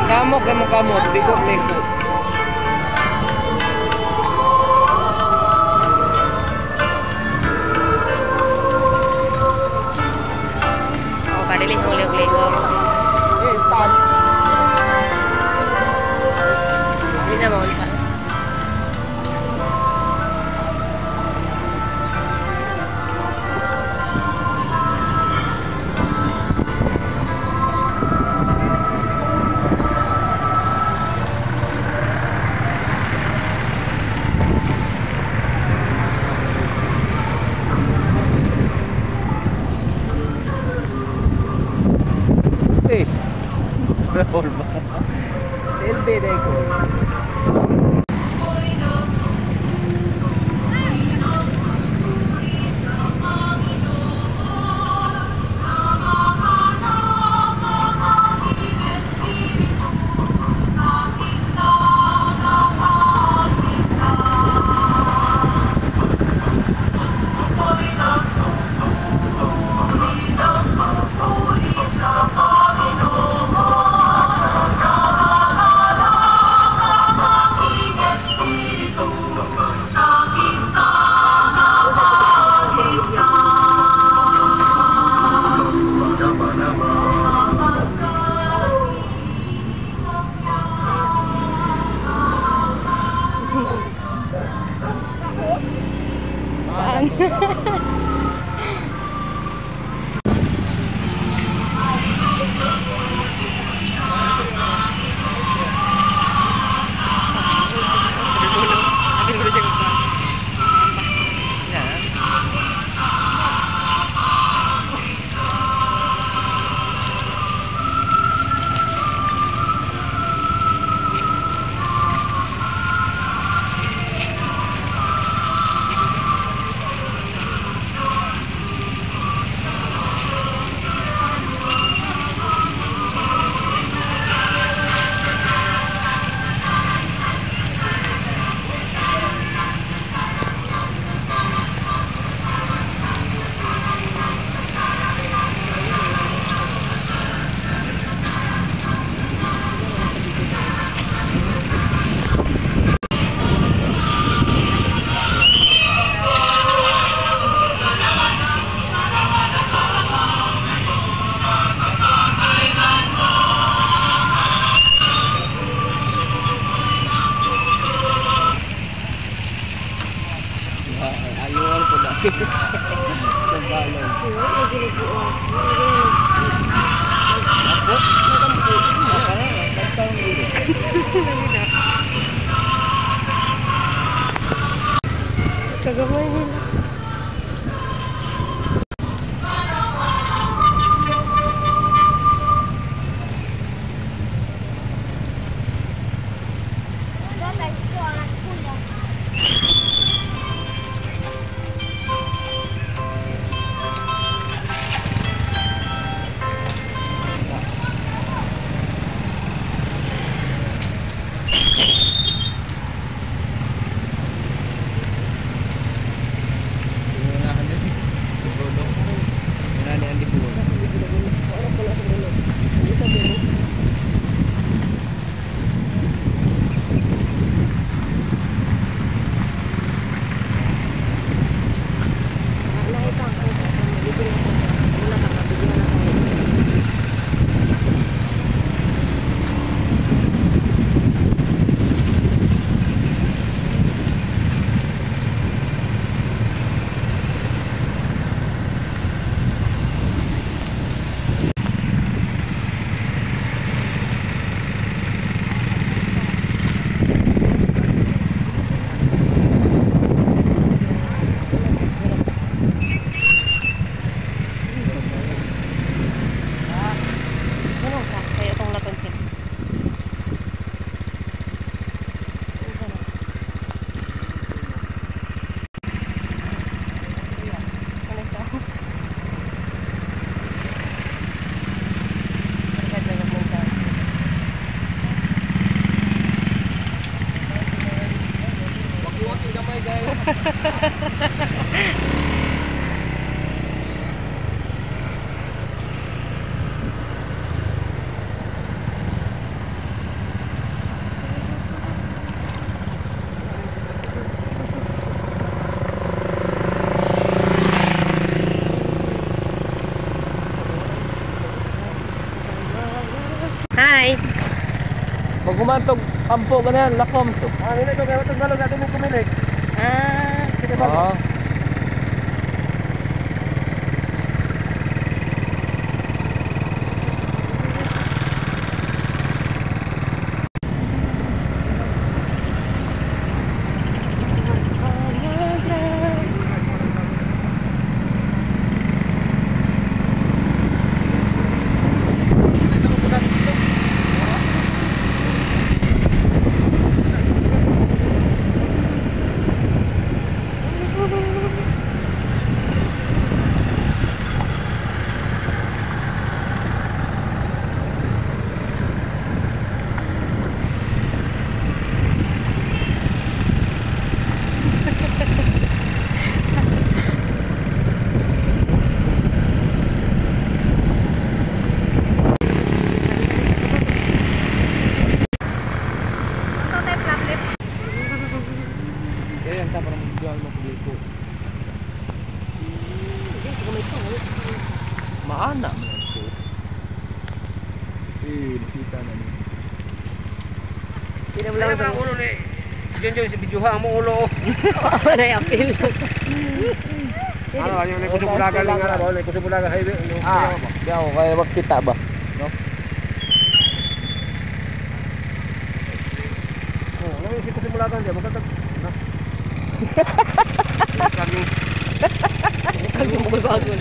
Samok na makamot, likot-likot. Oh, padilis mo liog-liog. Eh, stop. Hindi na maunta. Forma. El Bereco. Ayun po na. Kagamay nila. Pag humantog, ampo ganyan, lakom to. Nila ito, kaya itong galon natin mo kumilig. Ah. Sige ba? Oo. Kaya yan, parang magbiyan mo ko dito. Maana mo ito. Nakita na niyo. Hindi mo Wala lang sa ulo ni. Diyan sa videoha ang ulo. Oo, na-apil. Ano, yung Kusubulaga lang nga ba? Kusubulaga highway. Di ako kaya magkita ba? No? Oh, ngayon si Kusubulaga diyan magkatag. Kami. Ang bugol-bagol.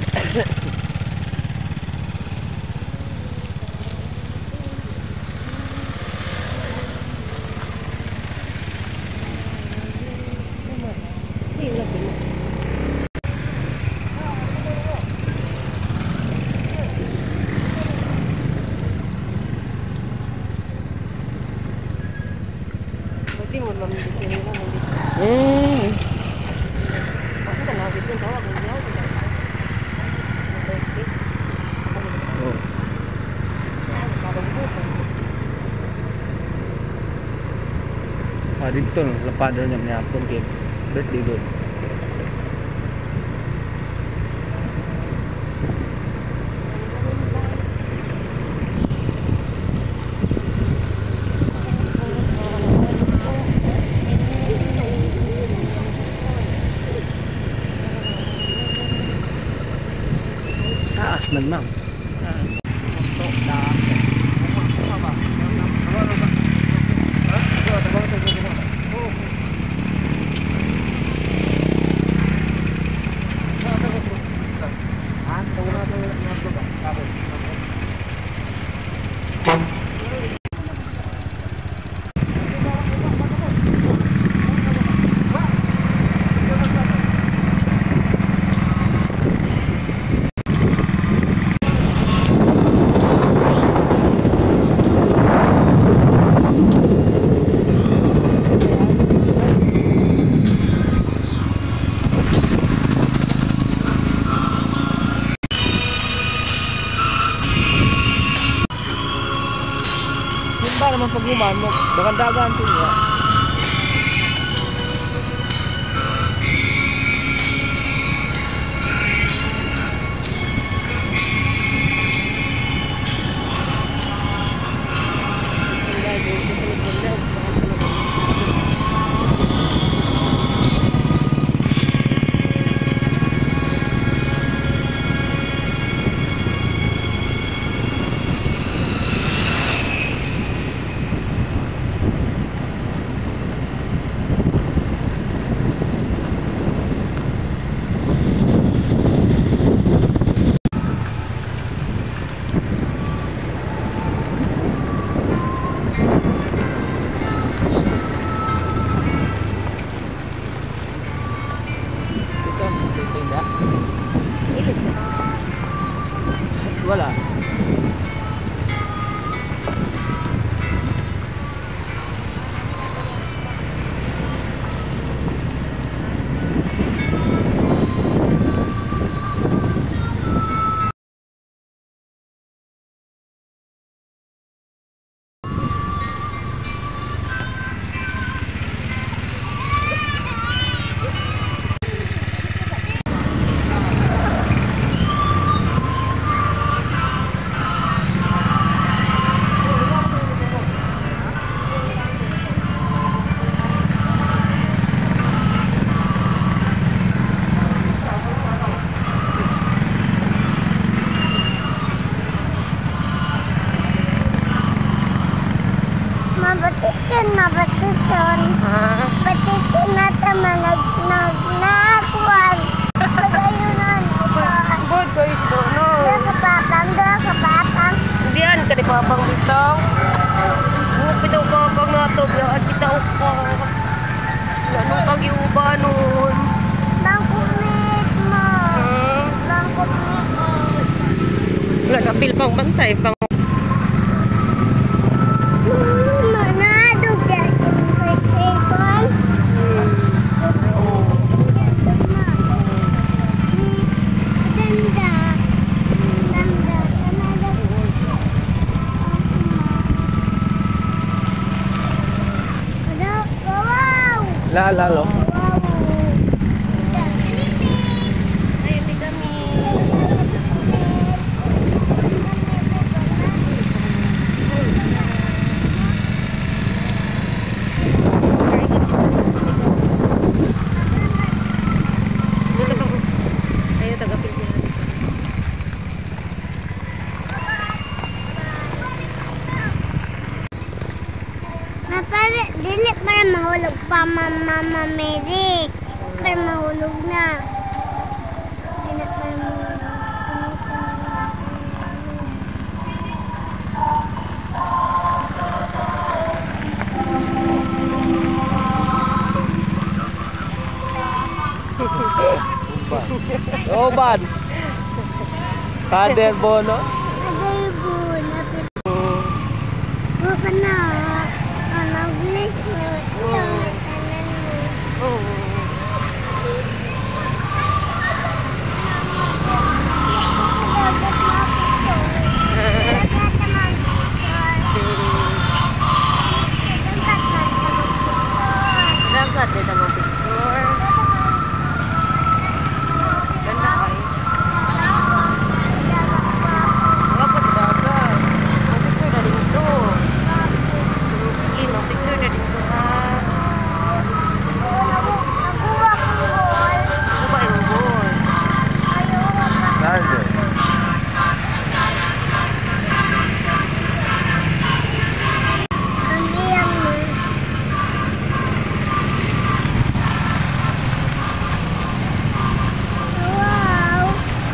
Berarti mau ngambil di sini lah, mau di sini. Aku kan habis itu bawa ke jauh juga. Dito no, lapad rin yung niyapon kay birthday doon. Taas man ma'am. Simba naman pag umanok, dagan-dagan ito niya. Mabatikan. Ha? Batikan na tama nagnakuan. Pagayunan. Good guys, no. Doa kapatang. Diyan ka di papang bitang. Bitaw ka pang natog yan. Bitaw ka. Ano kang iubanon? Bangkumit mo. Hmm? Bangkumit mo. Wala na pil pang bantay pang. Manadog yan. Sipon. Ganda. Wow! Lalo. Ayun di kami. Ayun taga-pil sila. Dili para mahulog pa Mama Mary. Para mahulog na. Dili para mahulog. Oban. Kader Bono. Aday po. Buka na. Anaglis na. Oh. Dagat dito mo picture. Ganda kayo. Dapat dagat. Ang picture na dito. Sige, mag-picture na dito ha. Ano ba yung goal? Nardo. Wow!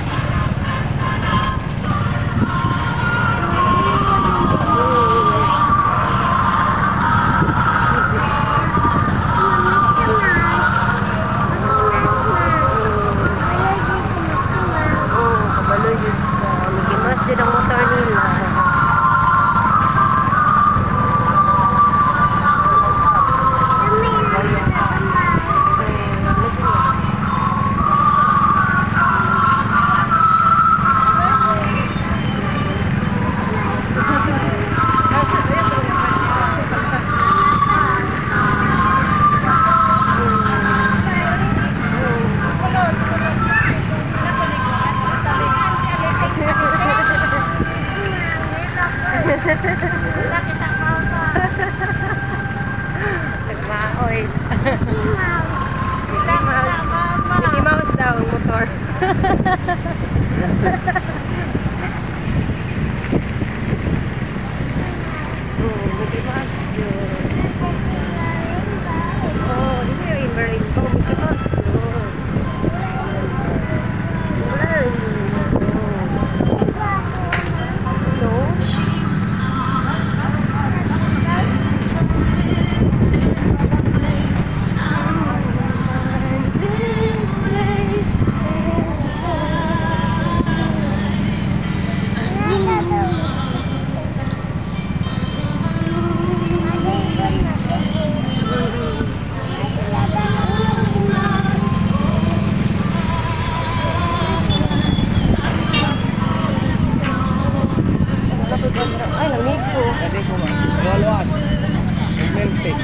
Kabaloy yun sa Mikimas din ang motor nila. Nagmaoy. Mickey Mouse daw ang motor. Mickey Mouse yun. Oh, dito yung rainbow. Mickey Mouse yun. No? Ay, lamig ko. Kasi ko ba? Luwaluan. Melting.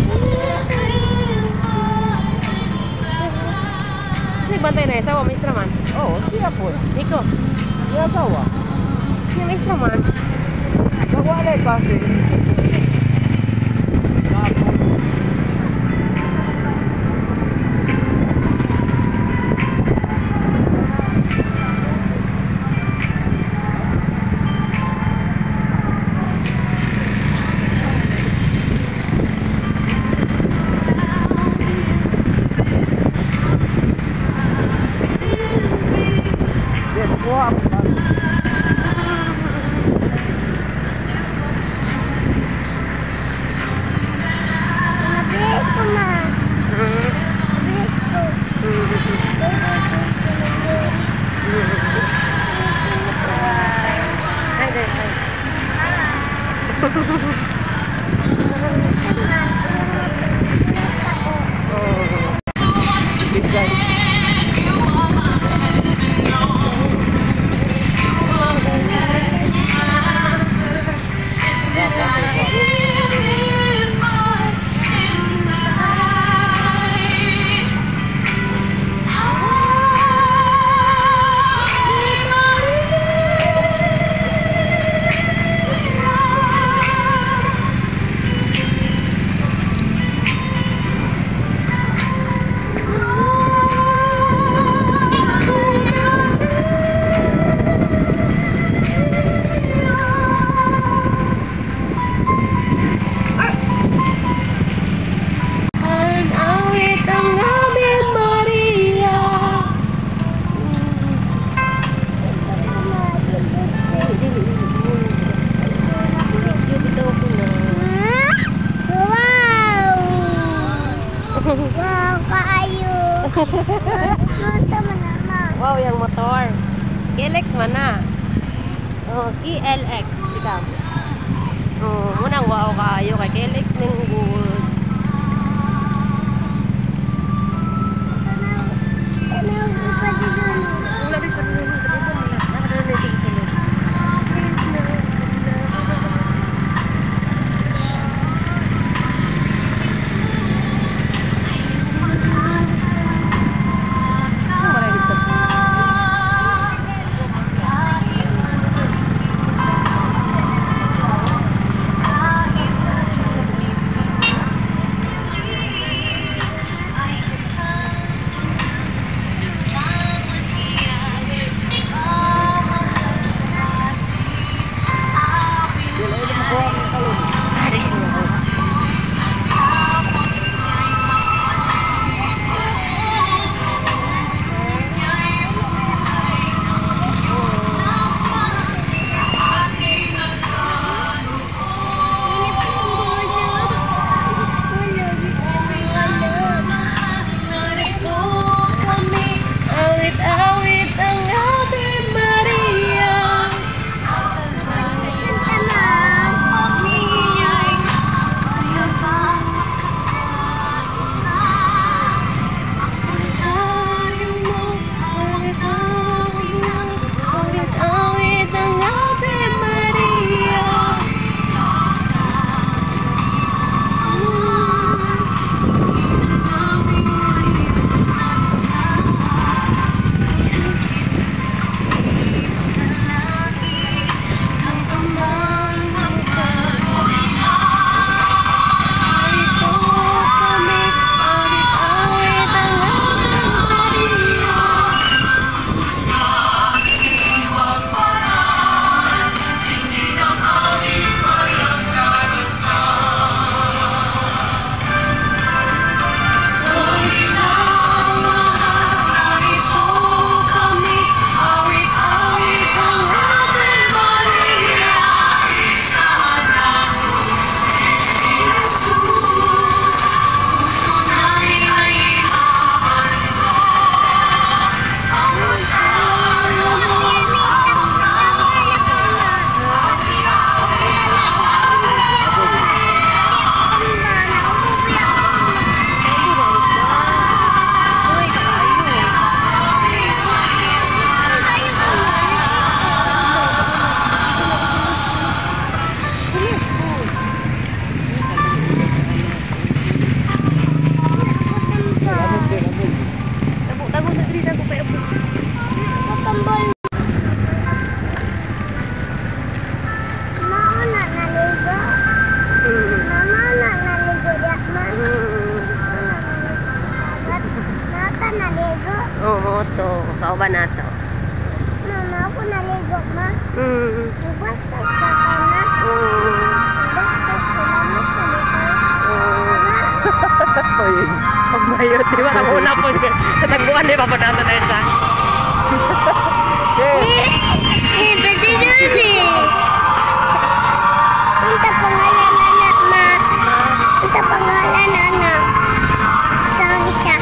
Kasi bantay na isawa, maestra man. Oo, siya po. Iko, Siya asawa. siya maestra man. Nawalay kasi. Wow, kaayo. Luto mo naman. Wow, yung motor. KLX mana? Oh, KLX. Ikaw. Oh, munang wow kaayo kay KLX ming good. Ano pa dito? Wala rin pa dito. to. Kauban na to. Mama, ako naligo, ma. Basta ka na. Basta salamat sa Oy, pagbayot, di ba? Ang una po, sa tagbuan, di ba po nato na isa? Pwede yun eh. Punta pangalan, anak, ma. Punta pangalan, anak. Isang isa.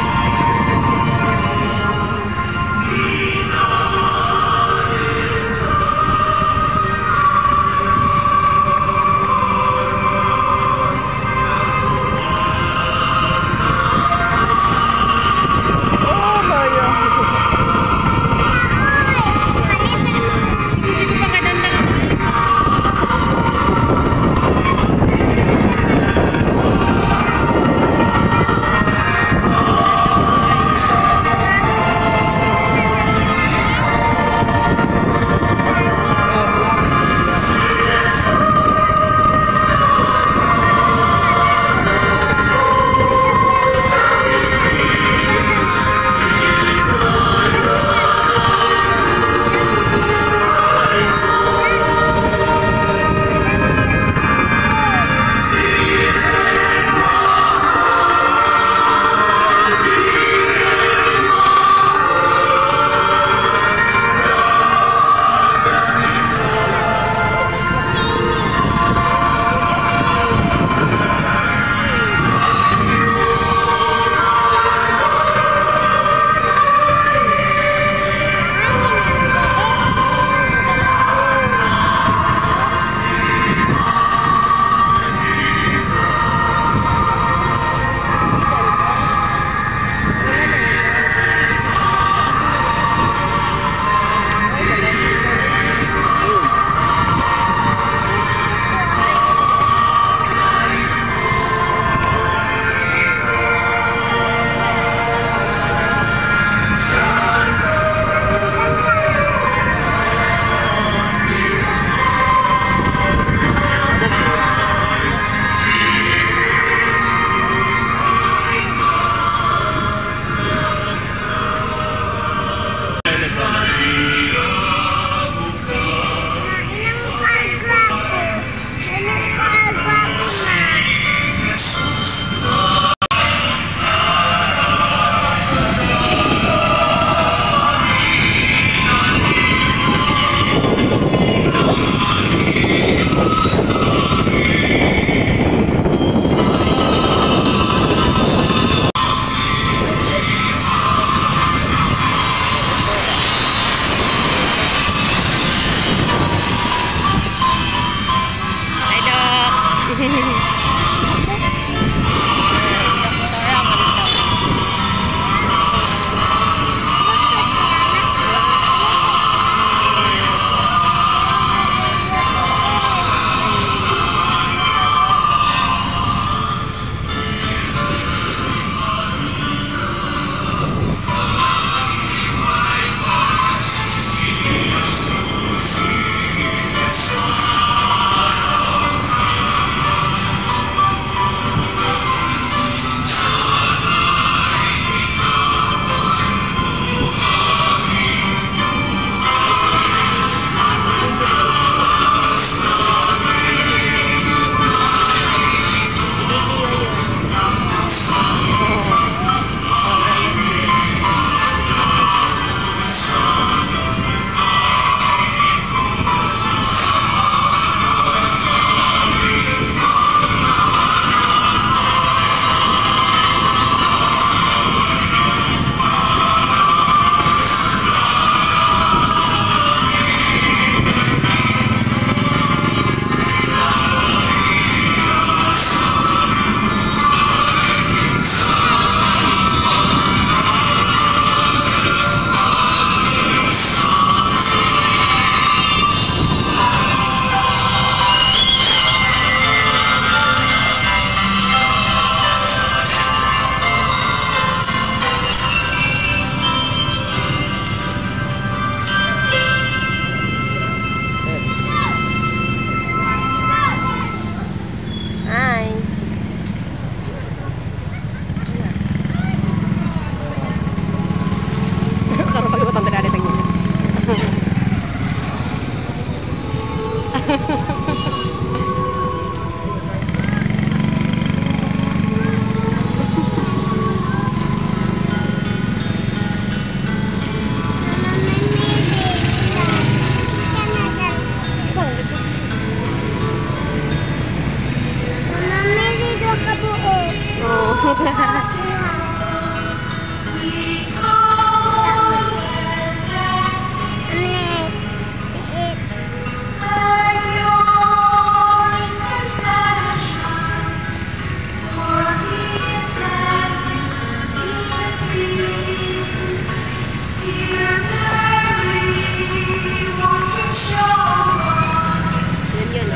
Yun.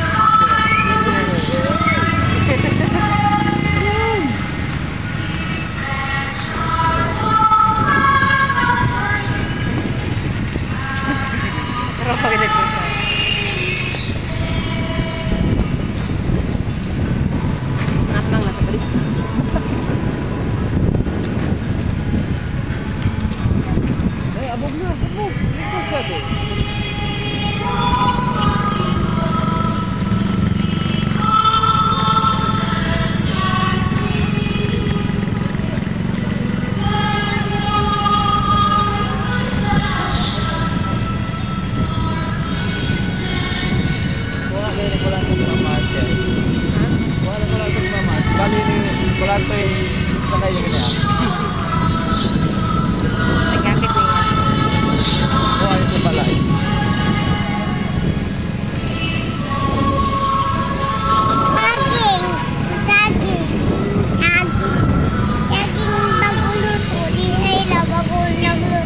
Pero pag nagpunta. Nakang nasa balik. Abog na, abog. Ito siya to. Nagkakit na yan. Saging. Saging. Saging. Saging bago luto. Di ay bago nagluto.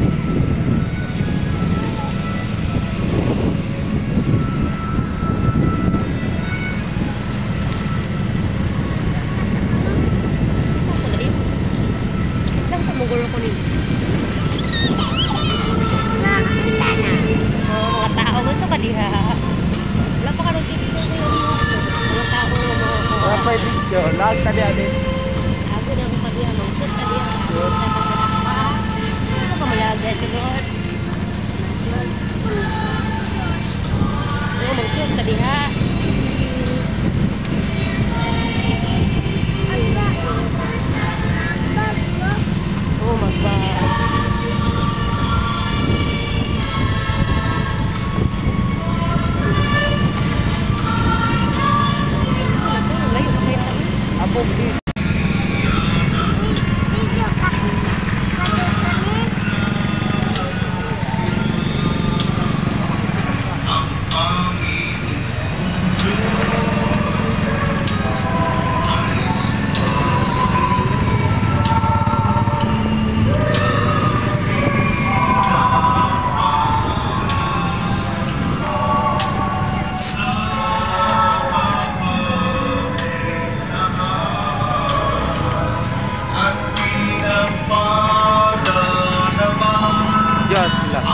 Lang kamugulo ko nito. Nakakita na. Mga tao gusto ka diha. Wala pa ka nung TV ko sa'yo. Mga tao mo Wala pa yung picture. Lahat ka diyan eh. ako na ko diha. Magsud ka diha. Ano ka malaga sigod? Magsud ka diha. Oh, magbag. Layo pa kayo tayo. Abog din. Video ka. Diyos lang.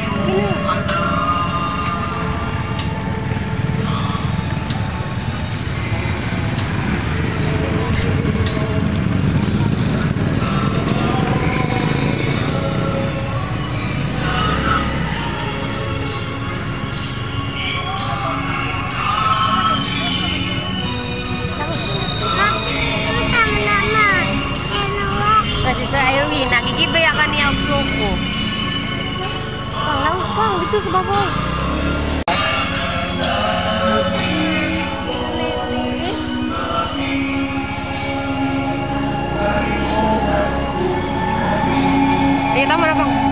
Si Sir Irwin, nagigibay ka niya ang suko. Panglaos pa, dito sa babaw. Eh, tama na pang.